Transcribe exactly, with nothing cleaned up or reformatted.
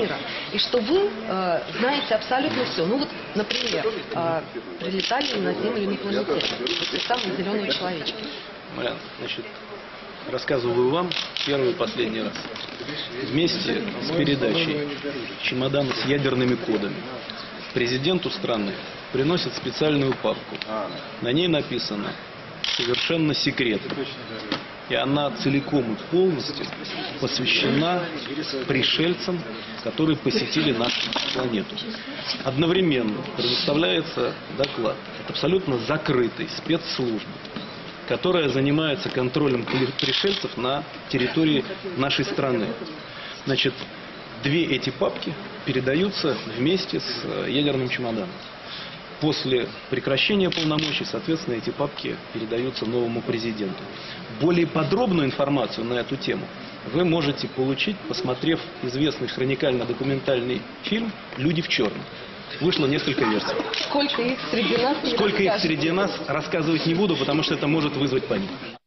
мира. И что вы э, знаете абсолютно все. Ну вот, например, э, прилетали на Землю инопланетяне, вот самые зеленые человечки. Марьяна, значит, рассказываю вам первый и последний раз. Вместе с передачей чемодана с ядерными кодами президенту страны приносят специальную папку. На ней написано «Совершенно секретно». И она целиком и полностью посвящена пришельцам, которые посетили нашу планету. Одновременно предоставляется доклад от абсолютно закрытой спецслужбы, которая занимается контролем пришельцев на территории нашей страны. Значит, две эти папки передаются вместе с ядерным чемоданом. После прекращения полномочий, соответственно, эти папки передаются новому президенту. Более подробную информацию на эту тему вы можете получить, посмотрев известный хроникально-документальный фильм «Люди в черном». Вышло несколько версий. Сколько их среди нас? Сколько их среди нас, рассказывать не буду, потому что это может вызвать панику.